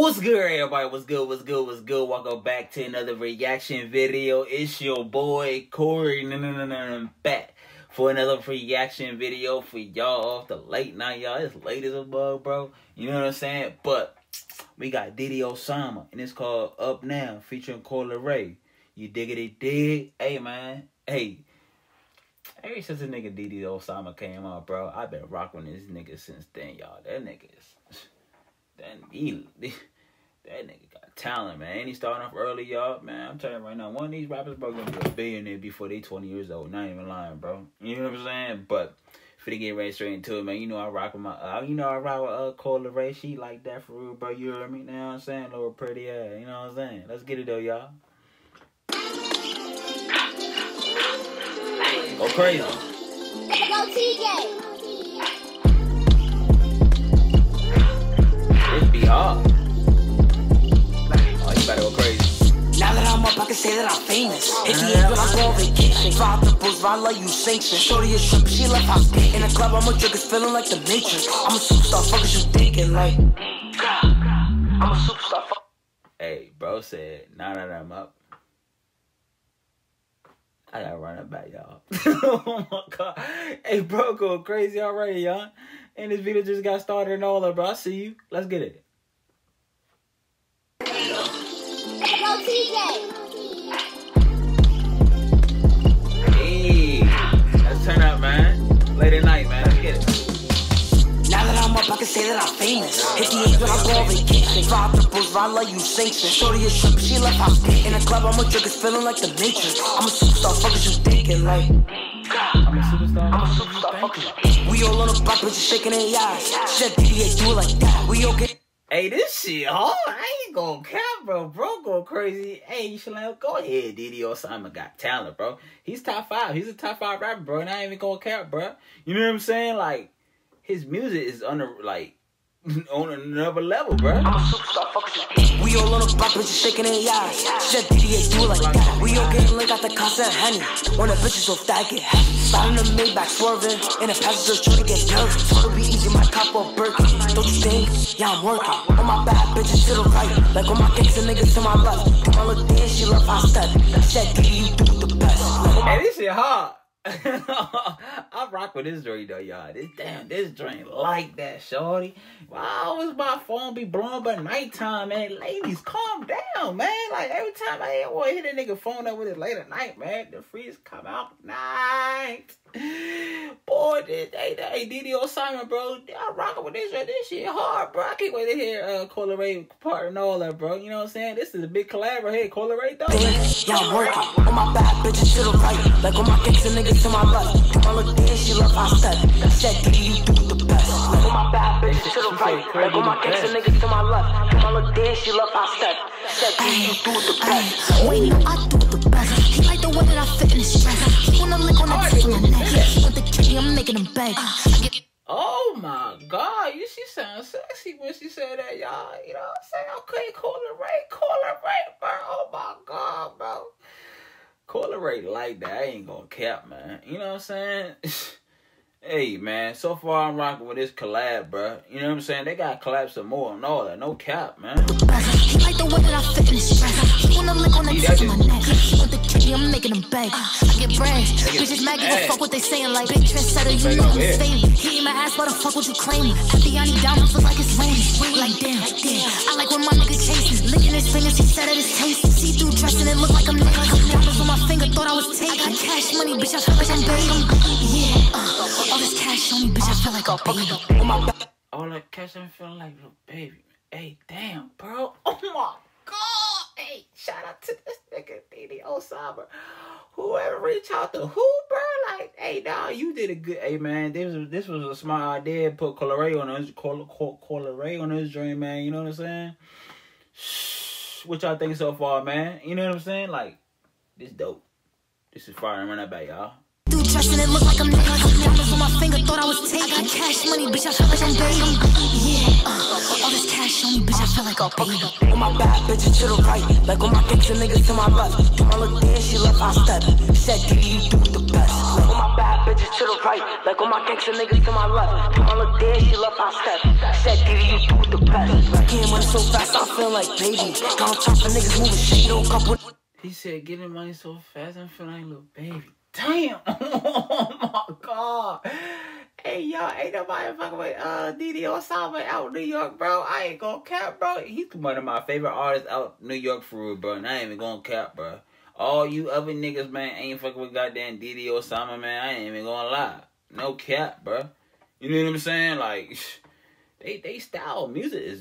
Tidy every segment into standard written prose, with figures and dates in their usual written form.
What's good, everybody? What's good? What's good? What's good? Welcome back to another reaction video. It's your boy Corey, back for another reaction video for y'all off the late night, y'all. It's late as a bug, bro. You know what I'm saying? But we got Diddy Osama, and it's called Up Now, featuring Coi Leray. You diggity dig? Hey, man. Hey. Ever since the nigga Diddy Osama came out, bro, I've been rocking this nigga since then, y'all. That nigga is... That nigga got talent, man. And he starting off early, y'all. Man, I'm telling you right now, one of these rappers, bro, gonna be a billionaire before they 20 years old. Not even lying, bro. You know what I'm saying? But for to get right straight into it, man, you know I rock with my, I rock with Coi Leray. She like that for real, bro. You heard me? You know what I'm saying? Little pretty ass. You know what I'm saying? Let's get it though, y'all. Go crazy. Go TJ. This be hard. Oh, you better go crazy. Now that I'm up, I can say that I'm famous. Hit the age when I go on vacation. Five triples, I love you sanction. Shorty a strip, she left house. In the club, I'm a drink, it's feeling like the Matrix. I'm a superstar, fuck is you thinking like? I'm a superstar, fuck. Hey, bro said, now that I'm up, I gotta run it back, y'all. Oh my god. Hey, bro, go crazy already, y'all. And this video just got started and all that, bro. I see you. Let's get it. Go TJ. Hey, let's turn up, man. Late at night, man. Let's get it. Now that I'm up, I can say that I'm famous. Hit the age when I go on vacation. Five triples, I love you sanction. Shorty a strip, she left house. In the club, I'm a drink, it's feeling like the Matrix. I'm a superstar, fuck is you thinking like? I'm a superstar. I'm a superstar, fuck is you thinking. We all on the block, bitches shaking their eyes. She said, DDA, do it like that. We all get. Hey, this shit hard. I ain't gonna cap, bro. Bro go crazy. Hey, you should let go ahead. Diddy Osama got talent, bro. He's top 5. He's a top 5 rapper, bro. And I ain't even gonna cap, bro. You know what I'm saying? Like, his music is under, like, on another level, bro. I'm a superstar, fuck is you thinking. We all on the block, bitches shaking their eyes. She said, DDA, do it like that. We all getting lit, got the constant Henny. When the bitches off that get heavy. Sliding the Maybach, swerving. In the passengers trying to get nervous. Told her be easy, my cop up Birkin. Don't you think? Yeah, I'm working. On my bad bitches to the right. Like on my gangsta niggas to my left. Do my little dance, she love how I step. Said, Diddy, you do the best. Hey, this shit hard. I rock with this joint though, y'all. This joint like that, shorty. Why always my phone be blowing by nighttime, man? Ladies, calm down, man. Like every time I want to hit a nigga phone up with it late at night, man, the freeze come out night. Boy, hey, Diddy Osama, bro. I rockin' with this right. This shit hard, bro. I can't wait to hear Coi Leray part and all that, bro. You know what I'm saying? This is a big collab right here. Coi Leray though. Yeah, I'm working. On my bad bitches to the right. Like on my gangsta niggas to my left. Do my little dance, she love how I step. Said, Diddy, you do the best. Like on my bad bitches to the right. Like on my gangsta niggas to my left. Do my little dance, she love how I step. Said, Diddy, you do the best. Wait, no, I do the best. He like the way that I fit in his dress. He wanna lick on the tip of my neck. With the kitty, I'm making him beg. Oh my god, she sounds sexy when she said that, y'all. You know what I'm saying? Okay, Coi Leray, bro. Oh my god, bro. Coi Leray like that. I ain't gonna cap, man. You know what I'm saying? Hey, man, so far I'm rocking with this collab, bro. You know what I'm saying? They got collabs some more and all that. No cap, man. He like the way that I fit in his dress. He wanna lick on the tip of my neck. With the kitty, I'm making him beg. I get bread. Bitches mad, give a fuck what they saying. Like, big trendsetter, you know I'm famous. He ain't my ass, why the fuck would you claim? Aviani diamonds look like it's raining. Like, damn. I like when my nigga chasing. Licking his fingers, he said that it's tasty. See-through dressing, it look like I'm naked. Diamonds on my finger, thought I was taking. I got cash money, bitch, I feel like I'm baby. Yeah, all this cash on me, bitch, I feel like a baby. All that cash, I'm feeling like a baby. Hey, damn, bro. Oh my god. Hey, shout out to this nigga, Diddy Osama. Whoever reached out to who, bro? Like, hey, nah, you did a good. Hey, man, this was a smart idea. Put Coi Leray on his Coi Leray on his dream, man. You know what I'm saying? What y'all think so far, man? You know what I'm saying? Like, this dope. This is fire. I'm running that back, y'all. Do dressing, it look like I'm naked. Diamonds on my finger, thought I was taking. I got cash money, bitch, I feel like I'm baby. Yeah, all this cash on me, bitch, I feel like a baby. On my bad bitches to the right. Like on my gangsta niggas to my left. Do my little dance, she love how I step. Said, Diddy, you do the best. Like on my bad bitches to the right, like all my gangster niggas to my left. All the dead, she love how step. Said, Diddy, you do the best. Getting money so fast, I feel like baby. Got on top of niggas moving shit on couple. He said, getting money so fast, I feel like a little baby. Damn! Oh my God! Hey, y'all, ain't nobody fucking with Diddy Osama out New York, bro. I ain't gonna cap, bro. He's one of my favorite artists out New York for real, bro. And I ain't even gonna cap, bro. All you other niggas, man, ain't fucking with goddamn Diddy Osama, man. I ain't even gonna lie. No cap, bro. You know what I'm saying? Like, they style music is...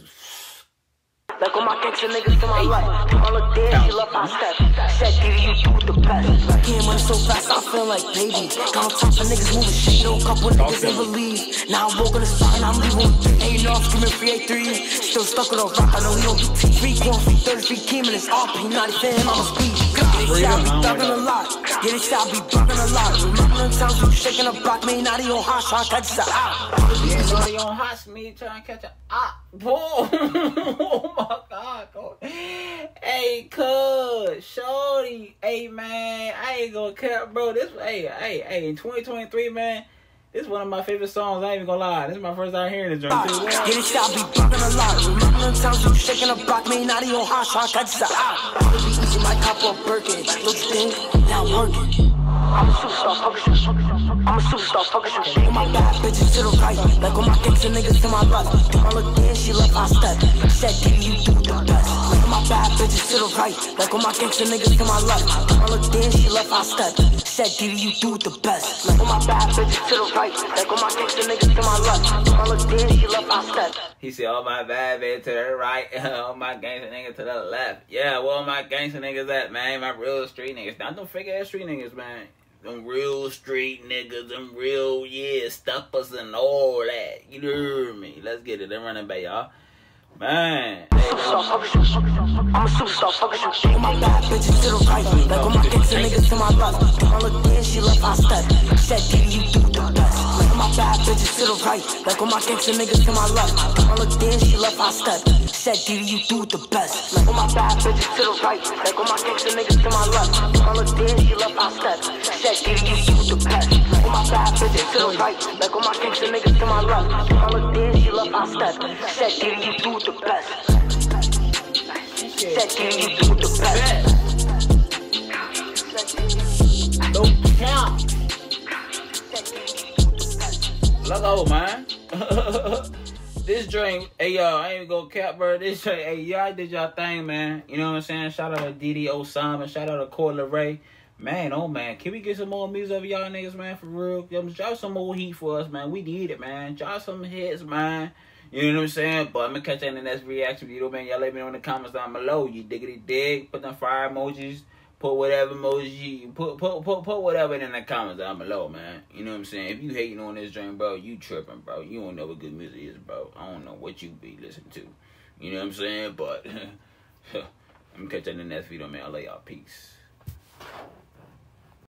Like all my gangster niggas to my right. All the dead, she love how step. Said, Diddy, you do the best. Getting money so fast, I feel like baby. Got on top of niggas moving shit on couple niggas ain't believe. Now I'm walking the spot and I'm leaving. Ain't no, I'm screaming free A3. Still stuck on a rock, I know he don't do free corn, free 30, free Kim and it's RP. Not even him, I'm a speed. Get it, I be thugging a lot. Get it, I be bugging a lot. Remember them times you shaking a block, me not on hot, trying to catch the op. Yeah, nobody on hot, me trying to catch a op. Whoa. Oh my God, go. Hey, cuz, shorty, hey, man, I ain't gonna care, bro. This, hey, in 2023, man, this is one of my favorite songs. I ain't even gonna lie. This is my first time hearing this joint, too. Get it, I be bugging a lot. Remember them times you shaking a block, me not on hot, trying to catch the op. Be easy, my cop up Birkin. Look, think, now working. I'm a superstar, fuck shit. I'm a superstar, fuck shit. All my bad bitches to the right, like all my gangster niggas to my left. All the dead, she love how step. Said, Diddy, you do the best. Like all my bad bitches to the right, like all my gangster niggas to my left. All the dead, she love how step. Said, Diddy, you do the best. Like all my bad bitches to the right, like all my gangster niggas to my left. All the dead, she love how step. He said, all my bad bitches to the right, all my gangster niggas to the left. Yeah, where all my gangster niggas at, man? My real street niggas. Not them fake ass street niggas, man. Them real street niggas, them real, yeah, steppers and all that. You hear me? Let's get it. They're running back, y'all. Man. I'm a superstar, fuck shit. All my bad bitches to the right, like all my gangster niggas to my left. All the dead, she love how step. Said, Diddy, you do the best. Like all my bad bitches to the right, like all my gangster niggas to my left. All the dead, she love how step. Said, Diddy, you do the best. Like all my bad bitches to the right, like all my gangster niggas to my left. All the dead, she love how step. Said, Diddy, you do the best. All my bad bitches to the right, like all my gangster niggas to my left. All the dead, she love how step. Said, Diddy, you do the best. Said, Diddy, you do the best. No count. Look out, man. This drink, hey y'all, I ain't even gonna cap, bro. This drink, hey y'all did y'all thing, man. You know what I'm saying? Shout out to Diddy Osama, shout out to Coi Leray. Man, oh man, can we get some more music of y'all niggas, man, for real? Yo, drop some more heat for us, man. We need it, man. Drop some hits, man. You know what I'm saying? But I'm gonna catch that in the next reaction video, man. Y'all let me know in the comments down below. You diggity dig, put them fire emojis, put whatever emoji, put whatever in the comments down below, man. You know what I'm saying? If you hating on this drink, bro, you tripping, bro. You don't know what good music is, bro. I don't know what you be listening to. You know what I'm saying? But I'm gonna catch that in the next video, man. I love y'all. Peace.